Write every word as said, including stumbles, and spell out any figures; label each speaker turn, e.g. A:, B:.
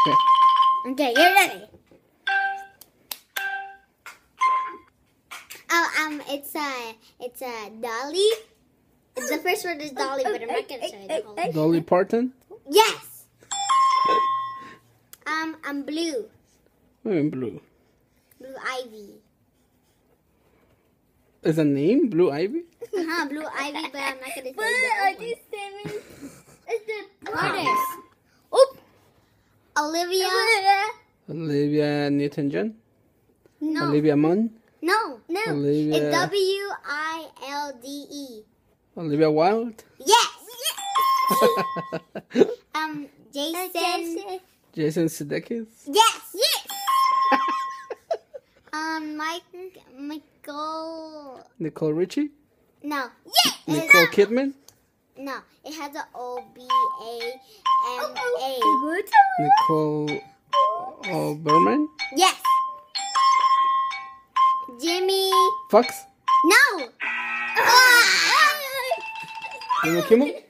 A: Okay.
B: Okay, you're ready. Oh, um, it's a, it's a Dolly. The first word is Dolly, but I'm not gonna say the whole thing.
A: Dolly Parton?
B: Yes. Um, I'm blue.
A: I'm in blue.
B: Blue Ivy.
A: Is a name Blue Ivy?
B: Uh huh, Blue Ivy, but I'm not gonna say the whole one. It's the brothers. Oop. Olivia.
A: Olivia Newton-John?
B: No.
A: Olivia Munn?
B: No. No.
A: Olivia.
B: It's W I L D E.
A: Olivia Wilde?
B: Yes. um, Jason.
A: Jason Sudeikis?
B: Yes. Yes. um, Mike. Michael.
A: Nicole Richie?
B: No. Yes.
A: Nicole Kidman?
B: No. It has a O B A M A.
A: Nicole oh, Berman?
B: Yes. Jimmy.
A: Fox?
B: No.
A: Jimmy Kimmel?